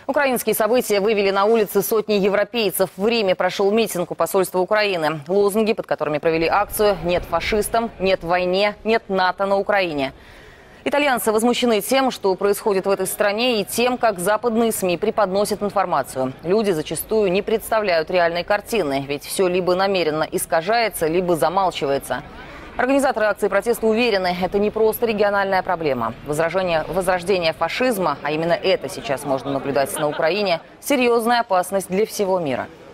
Украинские события вывели на улицы сотни европейцев. В Риме прошел митинг у посольства Украины. Лозунги, под которыми провели акцию: «Нет фашистам», «Нет войне», «Нет НАТО на Украине». Итальянцы возмущены тем, что происходит в этой стране, и тем, как западные СМИ преподносят информацию. Люди зачастую не представляют реальной картины, ведь все либо намеренно искажается, либо замалчивается. Организаторы акции протеста уверены, это не просто региональная проблема. Возрождение фашизма, а именно это сейчас можно наблюдать на Украине, серьезная опасность для всего мира.